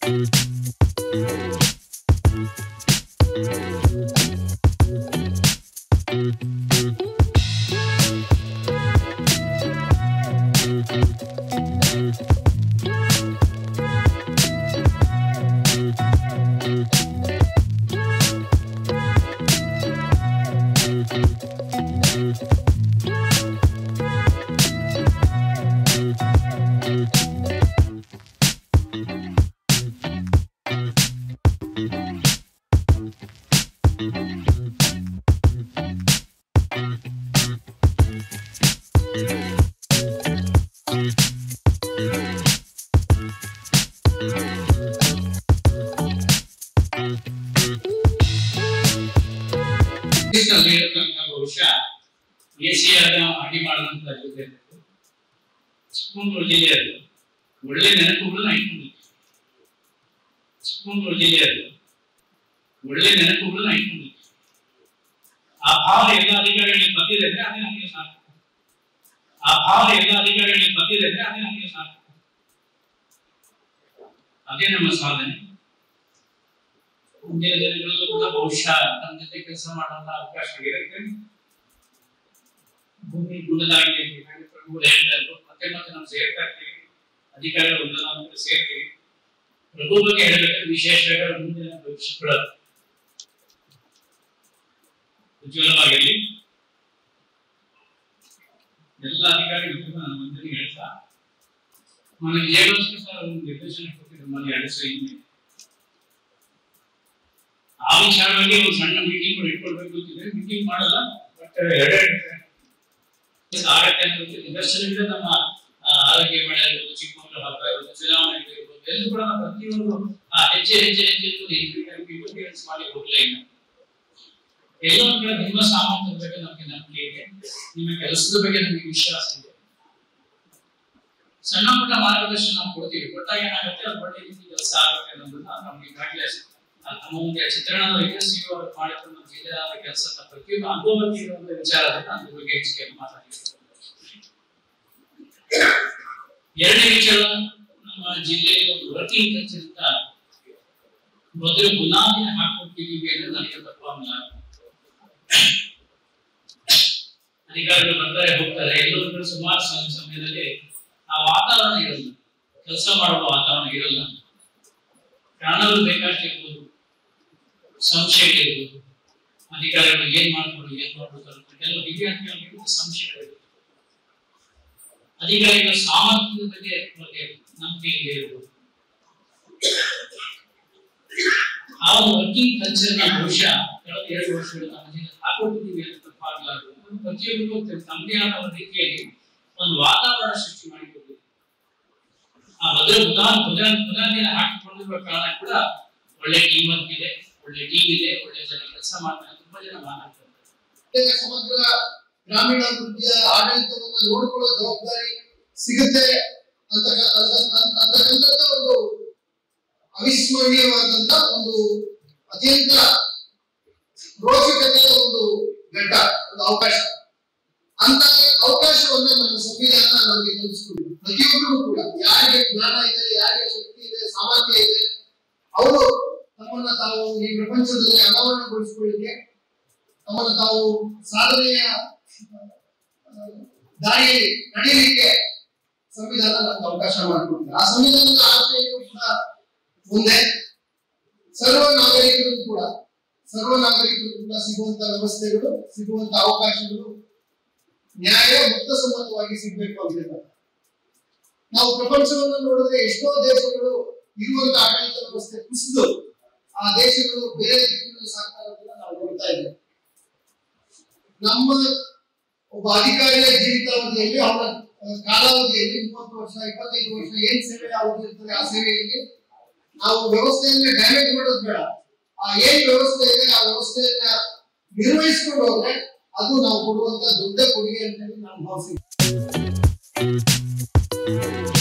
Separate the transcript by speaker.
Speaker 1: ಬಹುಶಃ ಏಸಿಯಾದ ಅಡಿ ಮಾಡುವಂತ ಜೊತೆ ಚಿಕ್ಕಮಗಳೂರು ಜಿಲ್ಲೆಯದು ಒಳ್ಳೆ ನೆನಪುಗಳನ್ನ ಇಟ್ಕೊಂಡಿದ್ವಿ. ಚಿಕ್ಕಮಗಳೂರು ಜಿಲ್ಲೆಯದು ಒಳ್ಳೆ ನೆನಪುಗಳನ್ನ ಇಟ್ಕೊಂಡಿದ್ವಿ. ಆ ಭಾವ ಎಲ್ಲ ಅಧಿಕಾರಿಗಳಿಗೆ ಬಂದಿದೆ ಅಂದ್ರೆ ಅದೇ ನಮಗೆ ಸಾಕು. ಆ ಭಾವ ಎಲ್ಲ ಅಧಿಕಾರಿಗಳಿಗೆ ಬಂದಿದೆ ಅಂದ್ರೆ ಅದೇ ನಮಗೆ ಸಾಕು. ಅದೇ ನಮ್ಮ ಸಾಧನೆ. ಮುಂದಿನ ದಿನಗಳಲ್ಲೂ ಕೂಡ ಬಹುಶಃ ನಮ್ಮ ಜೊತೆ ಕೆಲಸ ಮಾಡುವಂತ ಅವಕಾಶ ಇರುತ್ತೆ. ಭೂಮಿ ಗುಣದಾಗಿದೆ ಪ್ರಭುಗಳು ಹೇಳ್ತಾ ಇದ್ರು. ಮತ್ತೆ ಮತ್ತೆ ನಾವು ಸೇರ್ತಾ ಇರ್ತೀವಿ, ಅಧಿಕಾರಿಗಳು ನಾವು ಸೇರ್ತೀವಿ. ಪ್ರಭು ಬಗ್ಗೆ ಹೇಳಬೇಕಾದ್ರೆ ವಿಶೇಷವಾಗಿ ಮುಂದಿನ ಭವಿಷ್ಯಗಳ ಉಜ್ವಲವಾಗಿರಲಿ. ಎಲ್ಲ ಅಧಿಕಾರಿಗಳು ನಾನು ಒಂದೇ ಹೇಳ್ತಾ ನನಗೆ 7 ವರ್ಷ ಒಂದು ನಿರ್ದೇಶನ ಕೊಟ್ಟಿದ್ರು ಮನೆ ಅಡಿಸೋ ಆ ವಿಚಾರವಾಗಿ ಒಂದು ಸಣ್ಣ ಮೀಟಿಂಗ್ ಇಟ್ಕೊಳ್ಬೇಕು ಅಂತಿದ್ರೆ ಮೀಟಿಂಗ್ ಮಾಡಲ್ಲ. ಬಟ್ ಆಗತ್ತೆ ಅಂತ ನಿದರ್ಶನದಿಂದ ನಮ್ಮ ಆರೋಗ್ಯ ಮೇಳ ಇರ್ಬೋದು, ಚಿಕ್ಕಮಗಳೂರು ಹಬ್ಬ ಇರ್ಬೋದು, ಚುನಾವಣೆ ಇರ್ಬೋದು, ಎಲ್ಲೂ ಕೂಡ ಪ್ರತಿಯೊಂದು ಹೆಜ್ಜೆ ಇಂಪ್ಲಿಮೆಂಟ್ಸ್ ಮಾಡಿ ಹೋಗ್ಲೇ ಇಲ್ಲ. ಎಲ್ಲೋ ಕೂಡ ನಿಮ್ಮ ಸಾಮರ್ಥ್ಯದ ಬಗ್ಗೆ ನಮಗೆ ನಂಬಿಕೆ ಇದೆ, ನಿಮ್ಮ ಕೆಲಸದ ಬಗ್ಗೆ ನಮಗೆ ವಿಶ್ವಾಸ ಇದೆ. ಸಣ್ಣ ಪುಟ್ಟ ಮಾರ್ಗದರ್ಶನ ನಾವು ಕೊಡ್ತೀವಿ, ಕೊಟ್ಟಾಗ ಏನಾಗುತ್ತೆ ಅದು ಒಳ್ಳೆ ರೀತಿ ಕೆಲಸ ಆಗುತ್ತೆ ಅನ್ನೋದನ್ನ ನಮ್ಗೆ ಈಗಾಗಲೇ ನಮ್ಮ ಮುಂದೆ ಚಿತ್ರಣದ ಸಿಒ ಅವರು ಮಾಡಿಕೊಂಡು ಜಿಲ್ಲೆಯಾದ ಕೆಲಸ ಪ್ರತಿಯೊಂದು ಅನುಭವಕ್ಕೆ ಇರುವಂತ ವಿಚಾರದಿಂದ ಅದ್ರ ಬಗ್ಗೆ ಹೆಚ್ಚಿಗೆ ಮಾತಾಡಿದ್ರು. ಎರಡನೇ ವಿಚಾರ, ನಮ್ಮ ಜಿಲ್ಲೆಯ ಒಂದು ವರ್ಕಿಂಗ್ ಕಲ್ಚರ್ ಅಂತ ಮೊದಲು ಬುನಾದಿನ ಹಾಕೊಟ್ಟಿದ್ದೀವಿ ಅಂದ್ರೆ ನನಗೆ ತಪ್ಪಾಗಲ್ಲ. ಅಧಿಕಾರಿಗಳು ಬರ್ತಾರೆ ಹೋಗ್ತಾರೆ, ಎಲ್ಲರೂ ಸುಮಾರು ಸಮಯದಲ್ಲಿ ಆ ವಾತಾವರಣ ಇರಲ್ಲ, ಕೆಲಸ ಮಾಡುವ ವಾತಾವರಣ ಇರಲ್ಲ. ಕಾರಣಗಳು ಬೇಕಾಷ್ಟಿರ್ಬೋದು, ಸಂಶಯಗಳಿರ್ಬೋದು, ಅಧಿಕಾರಿಗಳು ಏನ್ ಮಾಡ್ಬೋದು ಕೆಲವು ವಿದ್ಯಾರ್ಥಿಗಳಿಗೆ ಸಂಶಯಗಳಿರ್ಬೋದು, ಅಧಿಕಾರಿಗಳ ಸಾಮರ್ಥ್ಯದ ಬಗ್ಗೆ ನಂಬಿಕೆ ಇರ್ಬೋದು. ಆ ಒಂದು ವರ್ಕಿಂಗ್ ಕಲ್ಚರ್ನ ಬಹುಶಃ ಕಳೆದ 2 ವರ್ಷಗಳು ನಮ್ಮ ಜಿಲ್ಲೆ ಹಾಕೊಟ್ಟಿದ್ದೀವಿ ಅಂತ ತಪ್ಪಾಗಲಾರದು. ಪ್ರತಿಯೊಬ್ಬರಿಗೂ ತಮ್ಮದೇ ಆದ ಒಂದು ರೀತಿಯಲ್ಲಿ ಒಂದು ವಾತಾವರಣ ಸೃಷ್ಟಿ ಮಾಡಿಕೊಡ್ಬೇಕು. ಆ ಬುನಾದಿನ ಹಾಕಿಕೊಂಡಿರುವ ಕಾರಣ ಕೂಡ ಒಳ್ಳೆ ಟೀಮ್ ವರ್ಕ್ ಇದೆ, ಒಳ್ಳೆ ಟೀಮ್ ಇದೆ, ಒಳ್ಳೆ ಜನ ಕೆಲಸ ಮಾಡ್ತಾರೆ, ತುಂಬಾ ಜನ ಮಾತಾಡ್ತಾರೆ.
Speaker 2: ಸಮಗ್ರ ಗ್ರಾಮೀಣಾಭಿವೃದ್ಧಿಯ ಆಡಳಿತವನ್ನು ನೋಡಿಕೊಳ್ಳೋ ಜವಾಬ್ದಾರಿ ಸಿಗುತ್ತೆ ಅಂತಕ್ಕಂಥ ಒಂದು ಅವಿಸ್ಮರಣೀಯವಾದಂತ ಒಂದು ಅತ್ಯಂತ ರೋಚಕತೆಯ ಒಂದು ಘಟ್ಟ, ಒಂದು ಅವಕಾಶ. ಅಂತ ಅವಕಾಶವನ್ನು ನಮ್ಮ ಸಂವಿಧಾನ ನಮಗೆ ಕಲ್ಪಿಸಿಕೊಂಡಿದೆ. ಪ್ರತಿಯೊಬ್ಬರು ಕೂಡ ಯಾರಿಗೆ ಜ್ಞಾನ ಇದೆ, ಯಾರಿಗೆ ಶಕ್ತಿ ಇದೆ, ಸಾಮರ್ಥ್ಯ ಇದೆ, ಅವರು ತಮ್ಮನ್ನ ತಾವು ಈ ಪ್ರಪಂಚದಲ್ಲಿ ಅನಾವರಣಗೊಳಿಸಿಕೊಳ್ಳಿಕ್ಕೆ, ತಮ್ಮನ್ನು ತಾವು ಸಾಧನೆಯ ದಾರಿಯಲ್ಲಿ ನಡೆಯಲಿಕ್ಕೆ ಸಂವಿಧಾನ ನಮಗೆ ಅವಕಾಶ ಮಾಡಿಕೊಟ್ಟಿದೆ. ಆ ಸಂವಿಧಾನದ ಆಶಯಗಳು ಕೂಡ ಮುಂದೆ ಸರ್ವ ನಾಗರಿಕರು ಕೂಡ ಸಿಗುವಂತ ವ್ಯವಸ್ಥೆಗಳು, ಸಿಗುವಂತ ಅವಕಾಶಗಳು ನ್ಯಾಯ ಮುಕ್ತಸಮ್ಮತವಾಗಿ ಸಿಗ್ಬೇಕು ಅಂತ ಹೇಳ್ತಾರೆ. ನಾವು ಪ್ರಪಂಚವನ್ನು ನೋಡಿದ್ರೆ ಎಷ್ಟೋ ದೇಶಗಳು ಇರುವಂತ ಆಡಳಿತ ವ್ಯವಸ್ಥೆ ಕುಸಿದು ಆ ದೇಶಗಳು ಬೇರೆ ದಿಕ್ಕಿನಲ್ಲಿ ಸಾಗ್ತಾ ಇರೋದನ್ನ ನಾವು ನೋಡ್ತಾ ಇದ್ದೇವೆ. ನಮ್ಮ ಒಬ್ಬ ಅಧಿಕಾರಿಯ ಜೀವಿತಾವಧಿಯಲ್ಲಿ, ಅವನ ಕಾಲಾವಧಿಯಲ್ಲಿ 30 ವರ್ಷ 25 ವರ್ಷ ಏನ್ ಸೇವೆ ಅವಧಿ ಇರ್ತದೆ, ಆ ಸೇವೆಯಲ್ಲಿ ನಾವು ವ್ಯವಸ್ಥೆಯನ್ನ ಡ್ಯಾಮೇಜ್ ಮಾಡೋದು ಬೇಡ. ಆ ಏನ್ ವ್ಯವಸ್ಥೆ ಇದೆ ಆ ವ್ಯವಸ್ಥೆಯನ್ನ ನಿರ್ವಹಿಸಿಕೊಂಡು ಹೋದ್ರೆ ಅದು ನಾವು ಕೊಡುವಂತ ದೊಡ್ಡ ಕೊಡುಗೆ ಅಂತ ಹೇಳಿ ನಾವು ಭಾವಿಸ್ತೀವಿ.